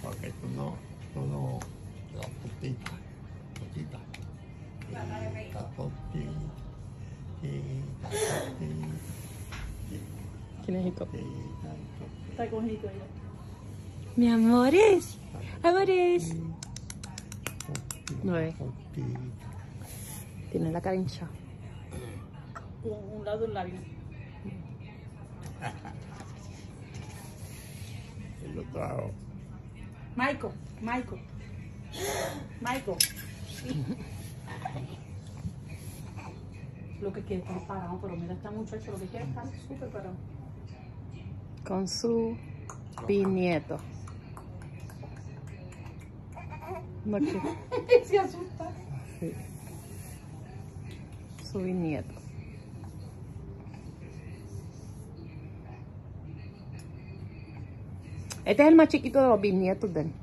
Porque tú no, la putita. ¿Quién es Jico? Está con Jico ya. Mi amores. Amores. No es. Tiene la cara hinchada. Un lado del labio. El otro lado. Michael. Lo que quiere estar parado, pero mira, está muchacho, lo que quiere estar súper parado. Con su bisnieto. No, que Se asusta. sí. Su bisnieto. Este es el más chiquito de los bisnietos de él.